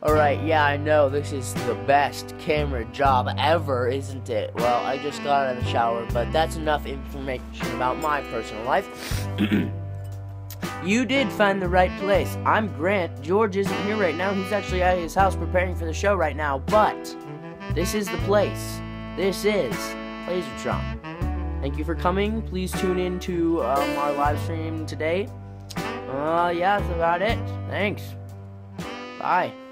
Alright, yeah, I know, this is the best camera job ever, isn't it? Well, I just got out of the shower, but that's enough information about my personal life. You did find the right place. I'm Grant. George isn't here right now. He's actually at his house preparing for the show right now, but this is the place. This is Lasertron. Thank you for coming. Please tune in to our live stream today. Yeah, that's about it. Thanks. Bye.